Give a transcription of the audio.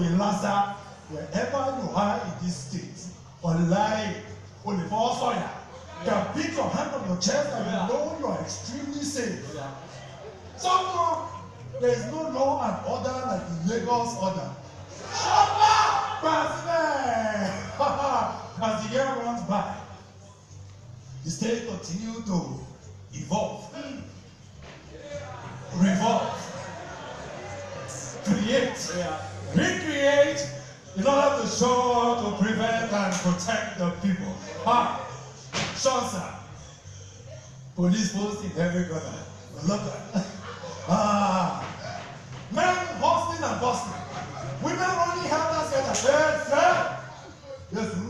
Ilasa, wherever you are in this state, online, only for soya, you can beat your hand on your chest and you know you are extremely safe. Somehow, there is no law and order like the Lagos order. As the year runs by, the state continues to evolve, revolve, create, recreate, in order to show, to prevent and protect the people. Shansa, police post in every corner. Look at men hustling and bustling, women running helter skelter. Yes,